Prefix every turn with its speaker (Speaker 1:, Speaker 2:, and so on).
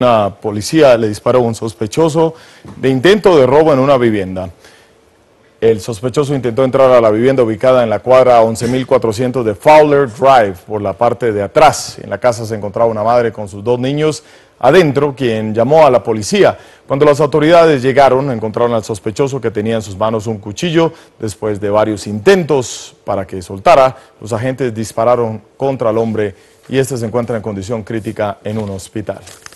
Speaker 1: La policía le disparó a un sospechoso de intento de robo en una vivienda. El sospechoso intentó entrar a la vivienda ubicada en la cuadra 11.400 de Fowler Drive por la parte de atrás. En la casa se encontraba una madre con sus 2 niños adentro, quien llamó a la policía. Cuando las autoridades llegaron, encontraron al sospechoso que tenía en sus manos un cuchillo. Después de varios intentos para que soltara, los agentes dispararon contra el hombre y este se encuentra en condición crítica en un hospital.